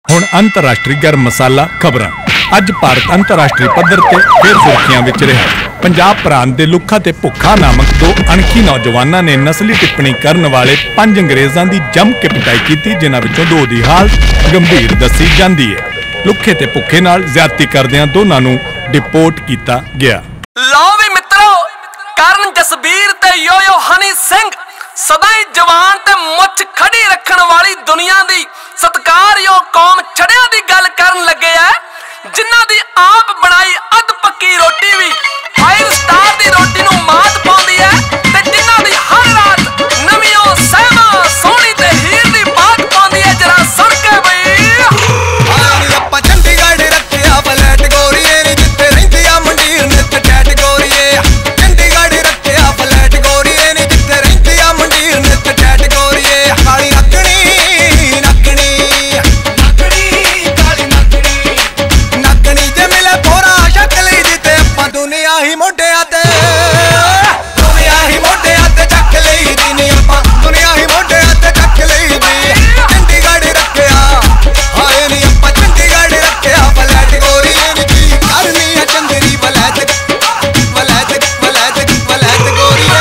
ਹੁਣ ਅੰਤਰਰਾਸ਼ਟਰੀ ਗਰਮ ਮਸਾਲਾ ਖਬਰਾਂ। ਅੱਜ ਭਾਰਤ ਅੰਤਰਰਾਸ਼ਟਰੀ ਪੱਧਰ ਤੇ ਫਿਰ ਸੁਰਖੀਆਂ ਵਿੱਚ ਰਿਹਾ। ਪੰਜਾਬ ਪ੍ਰਾਂਤ ਦੇ ਲੁੱਖਾ ਤੇ ਭੁੱਖਾ ਨਾਮਕ ਦੋ ਅਣਖੀ ਨੌਜਵਾਨਾਂ ਨੇ ਨਸਲੀ ਟਿੱਪਣੀ ਕਰਨ ਵਾਲੇ 5 ਅੰਗਰੇਜ਼ਾਂ ਦੀ ਜੰਮ ਕੇ ਪਿਟਾਈ ਕੀਤੀ, ਜਿਨ੍ਹਾਂ ਵਿੱਚੋਂ 2 ਦੀ ਹਾਲਤ ਗੰਭੀਰ ਦੱਸੀ ਜਾਂਦੀ ਹੈ। ਲੁੱਖੇ ਤੇ ਭੁੱਖੇ ਨਾਲ ਜ਼ਿਆਦਤੀ ਕਰਦਿਆਂ ਦੋਨਾਂ ਨੂੰ ਡਿਪੋਰਟ ਕੀਤਾ ਗਿਆ। ਲਓ ਵੀ ਮਿੱਤਰੋ, ਕਰਨ ਜਸਬੀਰ ਤੇ ਯੋ ਹਨੀ ਸਿੰਘ ਸਦਾ ਹੀ ਜਵਾਨ ਤੇ ਮੁੱਛ ਖੜੀ ਰੱਖਣ ਵਾਲੀ ਦੁਨੀਆ ਦੀ ਸਤਿਕਾਰਯੋਗ ਕੌਮ ਛੜਿਆਂ ਦੀ ਗੱਲ ਕਰਨ ਲੱਗੇ ਐ, ਜਿਨ੍ਹਾਂ ਦੀ ਆਪ ਬਣਾਈ ਅੱਧ ਪੱਕੀ ਰੋਟੀ ਵੀ 5 ਸਟਾਰ ਦੀ ਰੋਟੀ ਨੂੰ ਮਾਤ ਪਾਉਂਦੀ ਐ, ਤੇ ਜਿਨ੍ਹਾਂ ਦੀ ਹਰ ਰਾਤ ਨਵੀਂ ਉਹ ਸਹਿਮਾ ਸੋਹਣੀ ਤੇ ਹੀਰ ਦੀ ਬਾਤ ਪਾਉਂਦੀ ਐ। ਜਰਾ ਸੁਣ ਕੇ ਬਈ ਆਪਾਂ ਚੰਡੀਗੜ੍ਹ ਰੱਖਿਆ ਫਲੈਟ ਗੋਰੀਏ ਨੀ, ਜਿੱਥੇ ਰਹਿੰਦੀ ਆ ਮੰਡੀਰ ਨਿੱਤ ਟੈਟ ਗੋਰੀਏ। ਚੰਡੀਗੜ੍ਹ ਰੱਖਿਆ ਫਲੈਟ ਗੋਰੀਏ ਨੀ, ਜਿੱਥੇ ਰਹਿੰਦੀ ਆ ਮੰਡੀਰ ਨਿੱਤ ਟੈਟ ਗੋਰੀਏ। ਕਾਲੀ ਨੱਕਣੀ ਨੱਕਣੀ ਨੱਕਣੀ ਕਾਲੀ ਨੱਕਣੀ ਨੱਕਣੀ ਜੇ ਮਿਲੇ ਥੋੜਾ ਸ਼ਕਲ ਦੀ ਤੇ ਆਪਾਂ ਦੁਨੀਆ ਹੀ ਮੋਢਿਆਂ ਤੇ ਦੁਨੀਆ ਹੀ ਮੋਢਿਆਂ ਤੇ ਚੱਕ ਲਈ ਦੀ ਨੀ, ਆਪਾਂ ਦੁਨੀਆ ਹੀ ਮੋਢਿਆਂ ਤੇ ਚੱਕ ਲਈ ਦੀ। ਚੰਡੀਗੜ੍ਹ ਰੱਖਿਆ ਹਾਏ ਨੀ, ਆਪਾਂ ਚੰਡੀਗੜ੍ਹ ਰੱਖਿਆ ਫਲੈਟ ਗੋਰੀਏ ਨੀ, ਕੀ ਕਰਨੀ ਹੈ ਚੰਦਰੀ ਵਲੈਤ ਵਲੈਤ ਵਲੈਤ ਵਲੈਤ ਗੋਰੀਏ।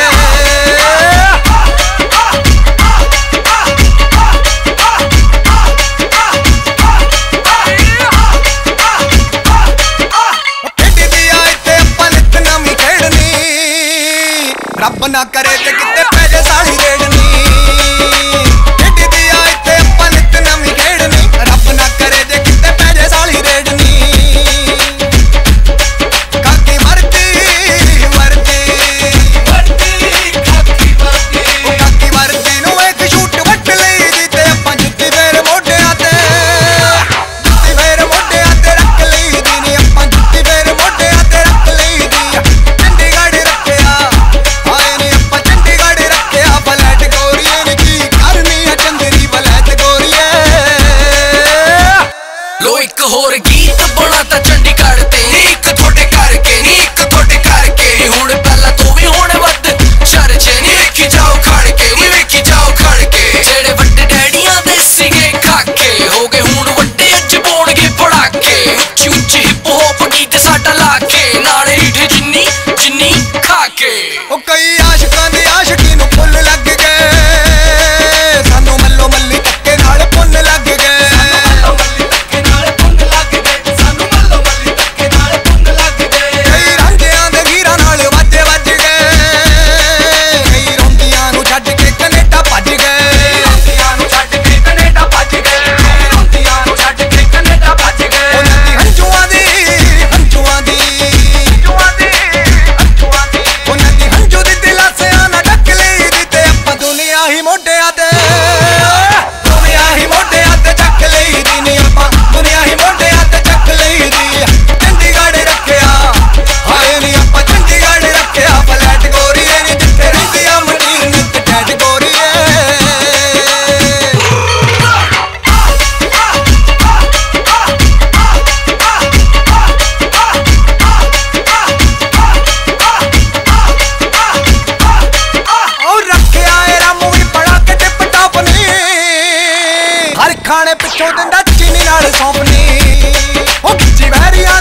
ਖੇਡਦੀ ਆ ਇੱਥੇ ਆਪਾਂ ਨਿੱਤ ਨਵੀਂ ਖੇਡਣੀ, ਰੱਬ ਨਾ ਕਰੇ ਤੇ ਕਿਤੇ ਪੈ ਜੇ ਸਾਲੀ ਰੇੜਨੀ। ਖੇਡਦੀ ਆ ਇੱਥੇ ਆਪਾਂ ਨਿੱਤ ਨਵੀਂ ਖੇਡਣੀ, ਰੱਬ ਨਾ ਕਰੇ ਤੇ ਕਿਤੇ ਪੈ ਜੇ ਸਾਲੀ ਰੇੜਨੀ। ਕਾਕੀ ਵਰਦੀ ਵਰਦੀ ਵਰਦੀ ਕਾਕੀ ਵਰਦੀ, ਉਹ ਕਾਕੀ ਵਰਦੀ ਨੂੰ ਇੱਕ ਸ਼ੂਟ ਵੱਟ ਲਈ ਦੀ ਤੇ ਆਪਾਂ ਜੁੱਤੀ ਫੇਰ ਮੋਢਿਆਂ ਤੇ ਜੁੱਤੀ ਫੇਰ ਮੋਢਿਆਂ ਤੇ ਰੱਖ ਲਈ ਦੀ ਨੀ, ਆਪਾਂ ਜੁੱਤੀ ਫੇਰ ਮੋਢਿਆਂ ਤੇ ਰੱਖ ਲਈ ਦੀ। ਚੰਡੀਗੜ੍ਹ ਰੱਖਿਆ ਹਾਏ ਨੀ, ਆਪਾਂ ਚੰਡੀਗੜ੍ਹ ਰੱਖਿਆ ਫਲੈਟ ਗੋਰੀਏ ਨੀ, ਕੀ ਕਰਨੀ ਆ ਚੰਦਰੀ ਵਲੈਤ ਗੋਰੀਏ। ਲੋ ਇੱਕ ਹੋਰ ਗੀਤ ਬਣਾ ਤਾਂ ਚੰਡੀਗੜ੍ਹ ਤੇ ਨੀ, ਇੱਕ ਤੁਹਾਡੇ ਕਰਕੇ ਨੀ, ਇੱਕ ਤੁਹਾਡੇ ਕਰਕੇ ਨੀ। ਹੁਣ ਪਹਿਲਾਂ ਤੋਂ ਵੀ ਹੁਣ ਵੱਧ ਚਰਚੇ ਨੀ, ਵੇਖੀ ਜਾਓ ਖੜ ਕੇ ਨੀ, ਵੇਖੀ ਜਾਓ ਖੜ ਕੇ। ਜਿਹੜੇ ਵੱਡੇ ਡੈਡੀਆਂ ਦੇ ਸੀਗੇ ਖਾਕੇ ਹੋ ਗਏ ਹੁਣ ਵੱਡੇ, ਅੱਜ ਪਾਉਣਗੇ ਪੜਾਕੇ। ਉੱਚੀ ਉੱਚੀ ਹਿਪ ਹੋਪ ਗੀਤ ਸਾਡਾ ਲਾ ਕੇ, ਨਾਲੇ ਰੀਠੇ ਜਿੰਨੀ ਜਿੰਨੀ ਖਾ ਕੇ। ਉਹ ਕਈ ਆਸ਼ਕਾਂ ਦੀ ਆਸ਼ਕੀ ਨੂੰ ਫੁੱਲ ਲੱਗ ਗਏ, ਸਾਨੂੰ ਮੱਲੋ ਮੱਲੀ ਧੱਕੇ ਨਾਲ ਪੁੰਨ ਲੱਗ ਗਏ। ਸਾਨੂੰ ਮੱਲੋ ਮੱਲੀ ਧੱਕੇ ਨਾਲ ਪੁੰਨ ਲੱਗ ਗਏ, ਸਾਨੂੰ ਮੱਲੋ ਮੱਲੀ ਧੱਕੇ ਨਾਲ ਪੁੰਨ ਲੱਗ ਗਏ। ਕਈ ਰਾਂਝਿਆਂ ਦੇ ਗੀਰਾਂ ਨਾਲ ਵਾਜੇ ਵੱਜ ਗਏ, ਕਈ ਰੋਂਦੀਆਂ ਨੂੰ ਛੱਡ ਕੇ ਕੈਨੇਡਾ ਭੱਜ ਗਏ। ਰੋਂਦੀਆਂ ਨੂੰ ਛੱਡ ਕੇ ਕੈਨੇਡਾ ਭੱਜ ਗਏ, ਰੋਂਦੀਆਂ ਨੂੰ ਛੱਡ ਕੇ ਕੈਨੇਡਾ ਭੱਜ ਗਏ। ਉਹਨਾਂ ਦੀ ਹੰਝੂਆਂ ਦੀ ਹੰਝੂਆਂ ਦੀ ਹੰਝੂਆਂ ਦੀ ਹੰਝੂਆਂ ਦੀ, ਉਹਨਾਂ ਦੀ ਹੰਝੂ ਦੀ ਦਿਲਾਸਿਆਂ ਨਾਲ ਢੱਕ ਲਈ ਦੀ ਤੇ ਆਪਾਂ ਦੁਨੀਆ ਹੀ ਮੋਢਿਆਂ ਤੇ ਦੁਨੀਆ ਹੀ ਮੋਢਿਆਂ ਤੇ ਚੱਕ ਲਈ ਦੀ ਨੀ, ਆਪਾਂ ਦੁਨੀਆ ਹੀ ਮੋਢਿਆਂ ਤੇ ਚੱਕ ਲਈ ਦੀ। ਚੰਡੀਗੜ੍ਹ ਰੱਖਿਆ ਹਾਏ ਨੀ, ਆਪਾਂ ਚੰਡੀਗੜ੍ਹ ਰੱਖਿਆ ਫਲੈਟ ਗੋਰੀਏ ਨੀ, ਜਿੱਥੇ ਰਹਿੰਦੀ ਆ ਮੰਡੀਰ ਨਿੱਤ ਟੈਟ ਗੋਰੀਏ। ਉਹ ਰੱਖਿਆ ਏ ਰਾਮੂ ਵੀ ਬੜਾ ਕੇ ਟਿਪ ਟਾਪ ਨੀ, ਹਰ ਖਾਣੇ ਪਿੱਛੋਂ ਦਿੰਦਾ ਚੀਨੀ ਨਾਲ ਸੌਂਪਣੀ। ਉਹ ਗਿੱਚੀ ਵਹਿਰੀਆਂ